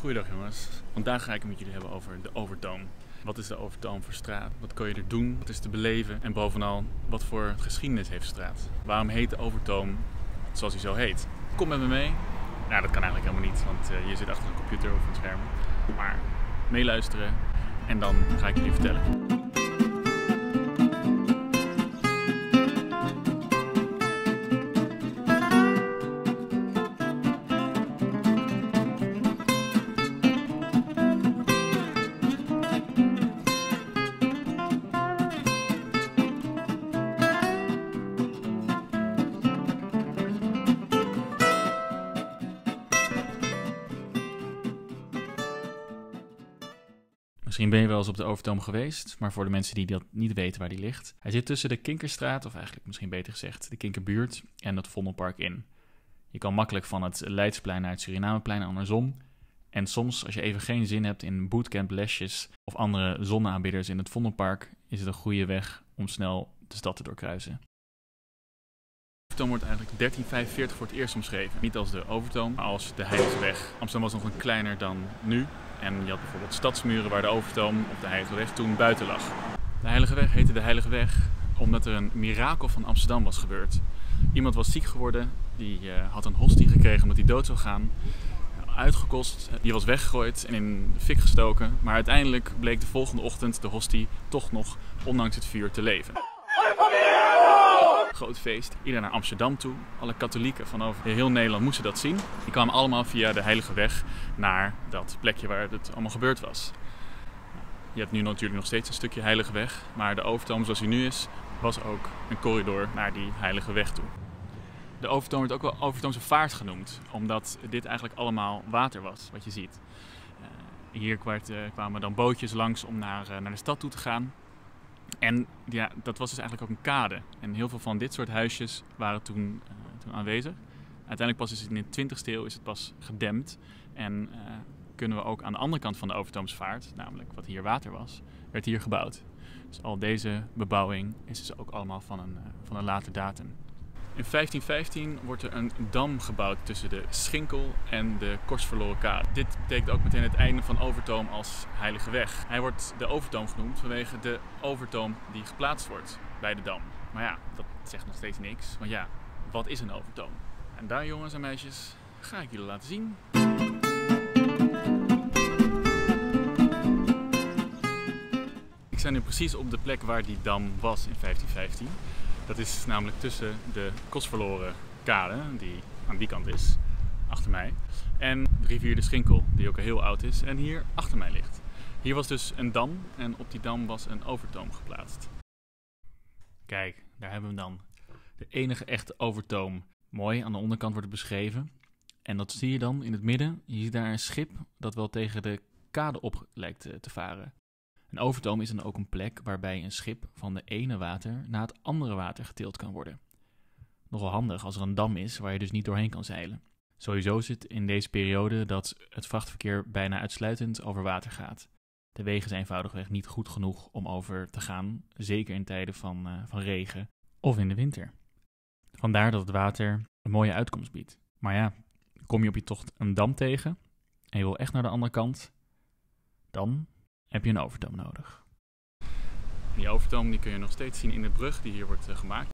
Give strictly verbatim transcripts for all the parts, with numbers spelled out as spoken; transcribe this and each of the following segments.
Goeiedag jongens. Vandaag ga ik het met jullie hebben over de Overtoom. Wat is de Overtoom voor straat? Wat kan je er doen? Wat is te beleven? En bovenal, wat voor geschiedenis heeft de straat? Waarom heet de Overtoom zoals hij zo heet? Kom met me mee. Nou, dat kan eigenlijk helemaal niet, want uh, je zit achter een computer of een scherm. Maar meeluisteren en dan ga ik jullie vertellen. Misschien ben je wel eens op de Overtoom geweest, maar voor de mensen die dat niet weten waar die ligt. Hij zit tussen de Kinkerstraat, of eigenlijk misschien beter gezegd de Kinkerbuurt, en het Vondelpark in. Je kan makkelijk van het Leidsplein naar het Surinameplein en andersom. En soms, als je even geen zin hebt in bootcamp lesjes of andere zonneaanbidders in het Vondelpark, is het een goede weg om snel de stad te doorkruisen. De Overtoom wordt eigenlijk dertien vijfenveertig voor het eerst omschreven. Niet als de Overtoom, maar als de Heilige Weg. Amsterdam was nog een kleiner dan nu. En je had bijvoorbeeld stadsmuren waar de Overtoom of de Heilige Weg toen buiten lag. De Heilige Weg heette de Heilige Weg omdat er een mirakel van Amsterdam was gebeurd. Iemand was ziek geworden, die uh, had een hostie gekregen omdat hij dood zou gaan. Uitgekost, die was weggegooid en in de fik gestoken. Maar uiteindelijk bleek de volgende ochtend de hostie toch nog, ondanks het vuur, te leven. Groot feest. Iedereen naar Amsterdam toe. Alle katholieken van over heel Nederland moesten dat zien. Die kwamen allemaal via de Heilige Weg naar dat plekje waar het allemaal gebeurd was. Je hebt nu natuurlijk nog steeds een stukje Heilige Weg. Maar de Overtoom zoals hij nu is, was ook een corridor naar die Heilige Weg toe. De Overtoom wordt ook wel Overtoomse Vaart genoemd. Omdat dit eigenlijk allemaal water was, wat je ziet. Uh, hier kwamen dan bootjes langs om naar, uh, naar de stad toe te gaan. En ja, dat was dus eigenlijk ook een kade. En heel veel van dit soort huisjes waren toen, uh, toen aanwezig. Uiteindelijk pas is in de twintigste eeuw is het pas gedempt. En uh, kunnen we ook aan de andere kant van de Overtoomsvaart, namelijk wat hier water was, werd hier gebouwd. Dus al deze bebouwing is dus ook allemaal van een, uh, van een late datum. In vijftien vijftien wordt er een dam gebouwd tussen de Schinkel en de Kostverloren Kade. Dit betekent ook meteen het einde van Overtoom als Heilige Weg. Hij wordt de Overtoom genoemd vanwege de overtoom die geplaatst wordt bij de dam. Maar ja, dat zegt nog steeds niks. Want ja, wat is een overtoom? En daar, jongens en meisjes, ga ik jullie laten zien. Ik sta nu precies op de plek waar die dam was in vijftien vijftien. Dat is namelijk tussen de Kostverloren Kade, die aan die kant is, achter mij, en de rivier de Schinkel, die ook al heel oud is en hier achter mij ligt. Hier was dus een dam en op die dam was een overtoom geplaatst. Kijk, daar hebben we hem dan. De enige echte overtoom. Mooi, aan de onderkant wordt het beschreven. En dat zie je dan in het midden. Je ziet daar een schip dat wel tegen de kade op lijkt te varen. Een overtoom is dan ook een plek waarbij een schip van de ene water naar het andere water getild kan worden. Nogal handig als er een dam is waar je dus niet doorheen kan zeilen. Sowieso is het in deze periode dat het vrachtverkeer bijna uitsluitend over water gaat. De wegen zijn eenvoudigweg niet goed genoeg om over te gaan, zeker in tijden van, uh, van regen of in de winter. Vandaar dat het water een mooie uitkomst biedt. Maar ja, kom je op je tocht een dam tegen en je wil echt naar de andere kant, dan heb je een overtoom nodig. Die overtoom die kun je nog steeds zien in de brug die hier wordt uh, gemaakt.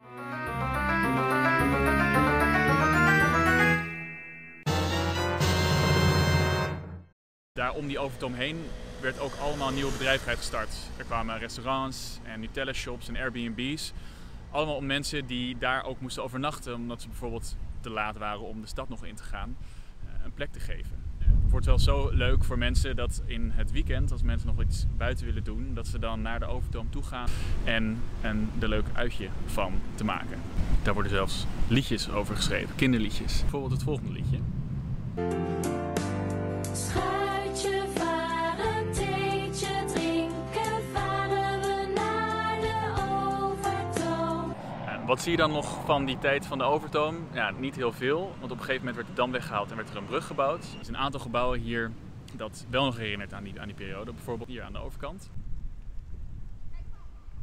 Daar om die overtoom heen werd ook allemaal nieuwe bedrijvigheid gestart. Er kwamen restaurants en Nutella shops en Airbnb's. Allemaal om mensen die daar ook moesten overnachten, omdat ze bijvoorbeeld te laat waren om de stad nog in te gaan, uh, een plek te geven. Het wordt wel zo leuk voor mensen dat in het weekend, als mensen nog iets buiten willen doen, dat ze dan naar de Overtoom toe gaan en een er leuk uitje van te maken. Daar worden zelfs liedjes over geschreven, kinderliedjes. Bijvoorbeeld het volgende liedje. Schuitje varen, theetje drinken, varen we naar de Overtoom. Ja, wat zie je dan nog van die tijd van de Overtoom? Ja, niet heel veel, want op een gegeven moment werd de dam weggehaald en werd er een brug gebouwd. Er is een aantal gebouwen hier dat wel nog herinnert aan die, aan die periode. Bijvoorbeeld hier aan de overkant.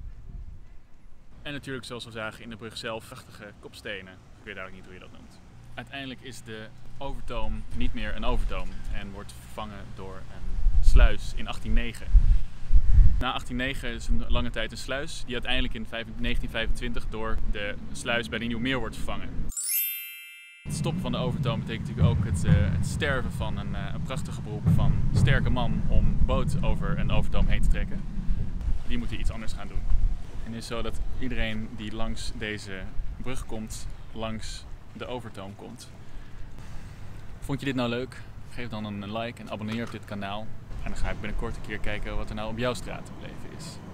En natuurlijk, zoals we zagen in de brug zelf, prachtige kopstenen. Ik weet eigenlijk niet hoe je dat noemt. uiteindelijk is de Overtoom niet meer een Overtoom en wordt vervangen door een sluis in achttien negen. Na achttien negen is een lange tijd een sluis die uiteindelijk in negentien vijfentwintig door de sluis bij de Nieuwmeer wordt vervangen. Het stoppen van de Overtoom betekent natuurlijk ook het, uh, het sterven van een, uh, een prachtige beroep van sterke man om boot over een Overtoom heen te trekken. Die moeten iets anders gaan doen. En het is zo dat iedereen die langs deze brug komt, langs de Overtoom komt. Vond je dit nou leuk? Geef dan een like en abonneer op dit kanaal. En dan ga ik binnenkort een keer kijken wat er nou op jouw straat te beleven is.